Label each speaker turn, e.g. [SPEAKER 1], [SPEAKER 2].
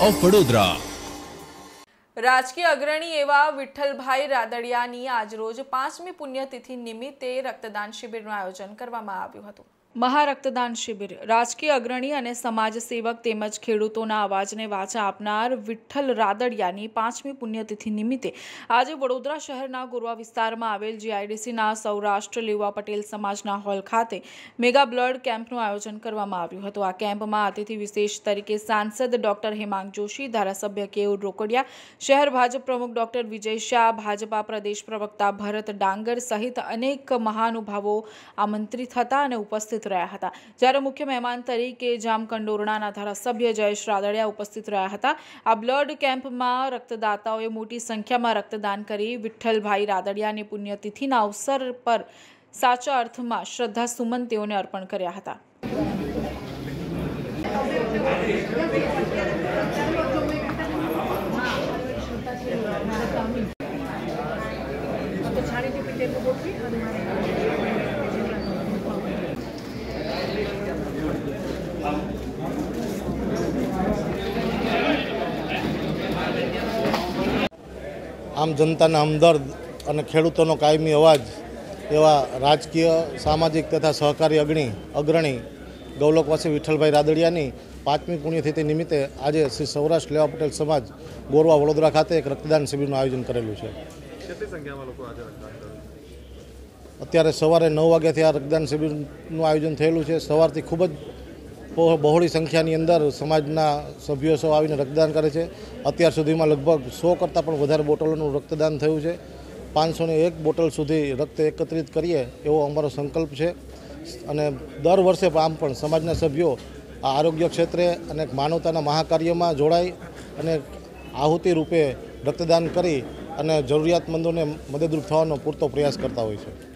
[SPEAKER 1] Of Vadodara.
[SPEAKER 2] રાજકીય અગ્રણી એવા વિઠ્ઠલભાઈ રાદડિયાની આજરોજ 5મી પુણ્યતિથિ નિમિત્તે રક્તદાન શિબિરનું આયોજન કરવામાં આવ્યું હતું। મહારક્તદાન શિબિર રાજકીય અગ્રણી અને સમાજ સેવક તેમજ ખેડૂતોના અવાજને વાચા આપનાર વિઠ્ઠલ રાદડિયાની 5મી પુણ્યતિથિ નિમિત્તે આજે વડોદરા શહેરના ગોરવા વિસ્તારમાં આવેલ જીઆઈડીસીના સૌરાષ્ટ્ર લેવા પટેલ સમાજના હોલ ખાતે મેગા બ્લડ કેમ્પનું આયોજન કરવામાં આવ્યું હતું। આ કેમ્પમાં અતિથિ વિશેષ તરીકે સાંસદ ડોક્ટર હેમાંગ જોશી, ધારાસભ્ય કેયુર રોકડિયા, શહેર ભાજપ પ્રમુખ ડોક્ટર વિજય શાહ, ભાજપા પ્રદેશ પ્રવક્તા ભરત ડાંગર સહિત અનેક મહાનુભાવો આમંત્રિત હતા અને ઉપસ્થિત રહ્યા હતા। જ્યારે મુખ્ય મહેમાન તરીકે જામકંડોરણાના ધારાસભ્ય જયેશ રાદડિયા ઉપસ્થિત રહ્યા હતા। આ બ્લડ કેમ્પમાં રક્તદાતાઓએ મોટી સંખ્યામાં રક્તદાન કરી વિઠ્ઠલભાઈ રાદડિયાની પુણ્યતિથિના અવસર પર સાચા અર્થમાં શ્રદ્ધા સુમન તેઓને અર્પણ કર્યા હતા।
[SPEAKER 3] આમ જનતાના હમદર્દ અને ખેડૂતોનો કાયમી અવાજ એવા રાજકીય, સામાજિક તથા સહકારી અગ્રણી ગૌલોકવાસી વિઠ્ઠલભાઈ રાદડિયાની 5મી પુણ્યતિથિ નિમિત્તે આજે શ્રી સૌરાષ્ટ્ર લેવા પટેલ સમાજ ગોરવા વડોદરા ખાતે એક રક્તદાન શિબિરનું આયોજન કરેલું છે।
[SPEAKER 4] કેટલી સંખ્યામાં લોકો આજે રક્તદાન કરે?
[SPEAKER 3] અત્યારે સવારે 9 વાગ્યાથી આ રક્તદાન શિબિરનું આયોજન થયેલું છે। સવારથી ખૂબ જ બહોળી સંખ્યાની અંદર સમાજના સભ્યો સૌ આવીને રક્તદાન કરે છે। અત્યાર સુધીમાં લગભગ 100 કરતાં પણ વધારે બોટલોનું રક્તદાન થયું છે। 501 બોટલ સુધી રક્ત એકત્રિત કરીએ એવો અમારો સંકલ્પ છે અને દર વર્ષે આમ પણ સમાજના સભ્યો આ આરોગ્ય ક્ષેત્રે અને માનવતાના મહાકાર્યમાં જોડાઈ અને આહુતિ રૂપે રક્તદાન કરી અને જરૂરિયાતમંદોને મદદરૂપ થવાનો પૂરતો પ્રયાસ કરતા હોય છે।